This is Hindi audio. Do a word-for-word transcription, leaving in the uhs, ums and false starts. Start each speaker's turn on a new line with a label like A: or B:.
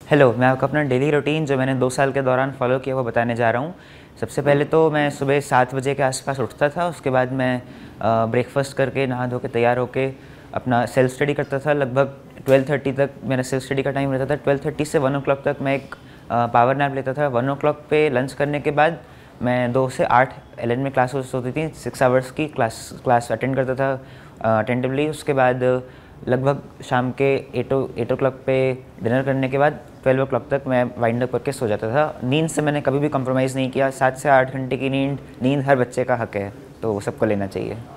A: हेलो, मैं आपको अपना डेली रूटीन जो मैंने दो साल के दौरान फ़ॉलो किया वो बताने जा रहा हूँ। सबसे पहले तो मैं सुबह सात बजे के आस-पास उठता था, उसके बाद मैं अ, ब्रेकफ़ास्ट करके नहा धो के तैयार होके अपना सेल्फ़ स्टडी करता था। लगभग ट्वेल्व थर्टी तक मेरा सेल्फ़ स्टडी का टाइम रहता था। ट्वेल्व थर्टी से वन ओ क्लॉक तक मैं एक अ, पावर नैप लेता था। वन ओ क्लॉक पे लंच करने के बाद मैं दो से आठ एल एन में क्लासेस होती थी, सिक्स आवर्स की क्लास क्लास अटेंड करता था अटेंटिवली। उसके बाद लगभग शाम के eight o eight o'clock पे डिनर करने के बाद ट्वेल्व ओ क्लॉक तक मैं वाइंड अप करके सो जाता था। नींद से मैंने कभी भी कॉम्प्रोमाइज़ नहीं किया। सात से आठ घंटे की नींद नींद हर बच्चे का हक है, तो सबको लेना चाहिए।